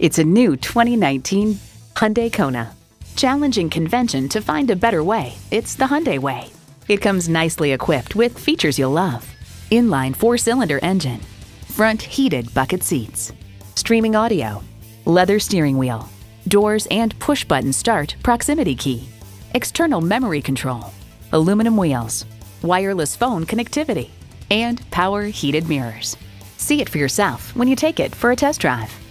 It's a new 2019 Hyundai Kona. Challenging convention to find a better way, it's the Hyundai way. It comes nicely equipped with features you'll love. Inline 4-cylinder engine, front heated bucket seats, streaming audio, leather steering wheel, doors and push-button start proximity key, external memory control, aluminum wheels, wireless phone connectivity, and power heated mirrors. See it for yourself when you take it for a test drive.